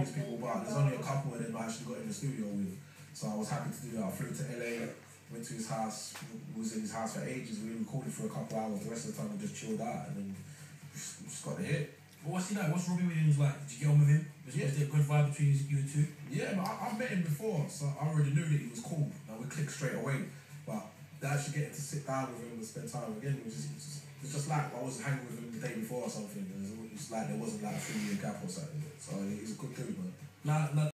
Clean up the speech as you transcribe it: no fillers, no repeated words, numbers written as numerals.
these people, but there's only a couple of them I actually got in the studio with. So I was happy to do that. I flew to LA, went to his house, was in his house for ages. We recorded for a couple hours. The rest of the time we just chilled out and then just got the hit. But what's he like? What's Robbie Williams like? Did you get on with him? Was there a good vibe between you two? Yeah, but I met him before, so I already knew that he was cool. Like, we clicked straight away. But actually getting to sit down with him and spend time again, it's just like I was hanging with him the day before or something. It's like there wasn't like a 3-year gap or something. So he's a good dude, man. Like